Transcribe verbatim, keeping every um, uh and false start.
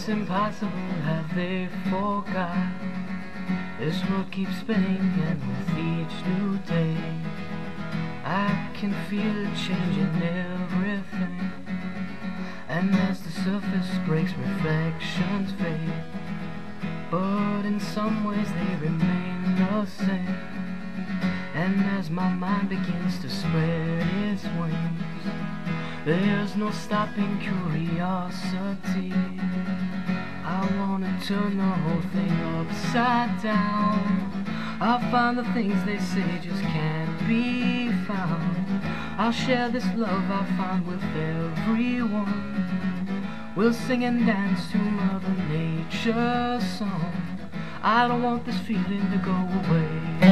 It's impossible, have they forgot? This world keeps spinning, and with each new day I can feel it changing everything. And as the surface breaks, reflections fade, but in some ways they remain the same. And as my mind begins to spread its wings, there's no stopping curiosity. I wanna turn the whole thing upside down. I'll find the things they say just can't be found. I'll share this love I find with everyone. We'll sing and dance to Mother Nature's song. I don't want this feeling to go away.